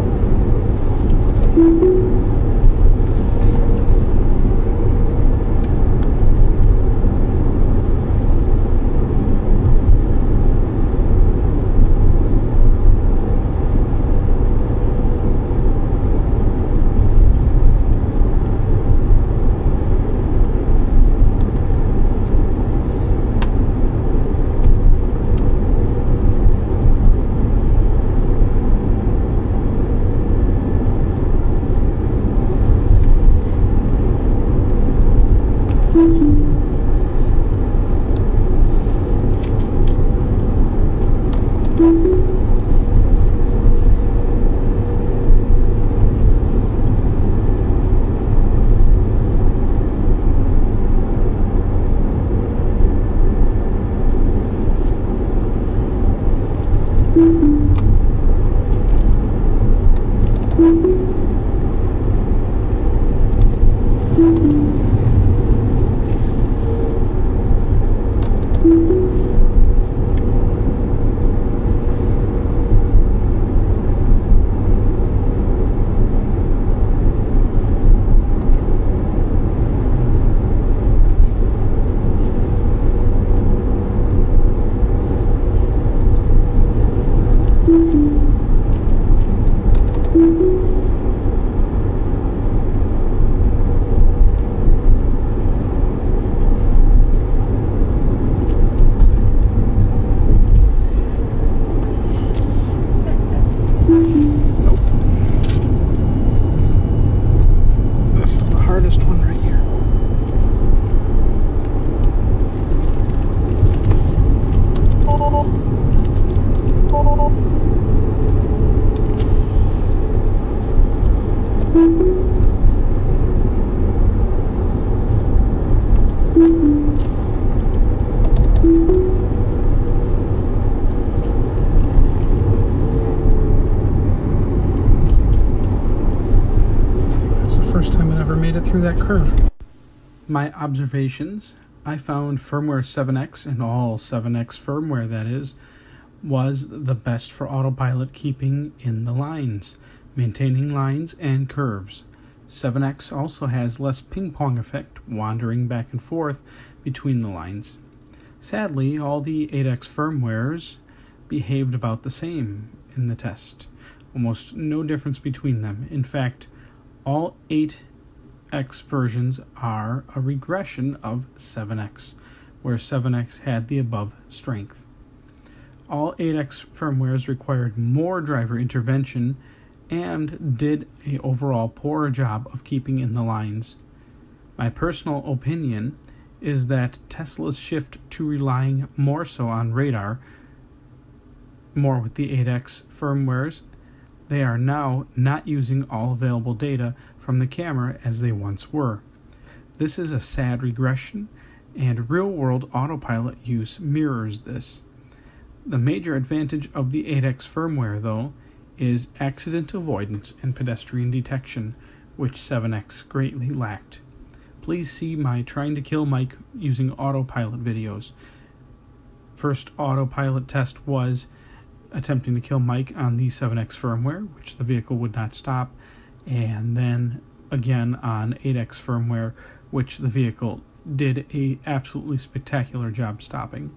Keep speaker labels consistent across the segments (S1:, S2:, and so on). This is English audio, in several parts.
S1: Through that curve. My observations, I found firmware 7X, and all 7X firmware that is, was the best for autopilot keeping in the lines, maintaining lines and curves. 7X also has less ping-pong effect, wandering back and forth between the lines. Sadly, all the 8X firmwares behaved about the same in the test. Almost no difference between them. In fact, all 8X versions are a regression of 7X, where 7X had the above strength. All 8X firmwares required more driver intervention and did an overall poorer job of keeping in the lines. My personal opinion is that Tesla's shift to relying more so on radar, more with the 8X firmwares, they are now not using all available data from the camera as they once were. This is a sad regression, and real-world autopilot use mirrors this. The major advantage of the 8X firmware, though, is accident avoidance and pedestrian detection, which 7X greatly lacked. Please see my Trying to Kill Mike using autopilot videos. First autopilot test was attempting to kill Mike on the 7X firmware, which the vehicle would not stop, and then again on 8X firmware, which the vehicle did a absolutely spectacular job stopping.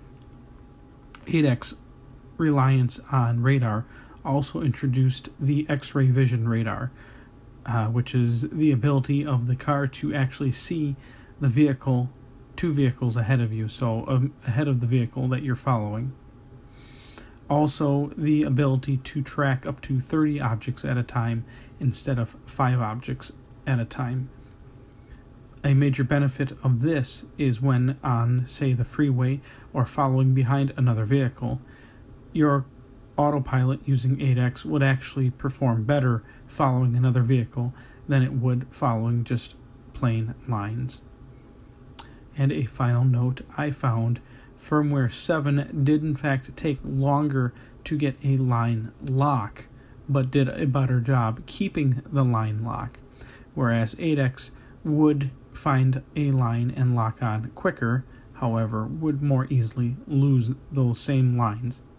S1: 8X reliance on radar also introduced the X-ray vision radar, which is the ability of the car to actually see the vehicle, two vehicles ahead of you, so ahead of the vehicle that you're following. Also, the ability to track up to 30 objects at a time instead of 5 objects at a time. A major benefit of this is when on, say, the freeway or following behind another vehicle, your autopilot using 8X would actually perform better following another vehicle than it would following just plain lines. And a final note, I found Firmware 7 did in fact take longer to get a line lock, but did a better job keeping the line lock, whereas 8X would find a line and lock on quicker, however, would more easily lose those same lines.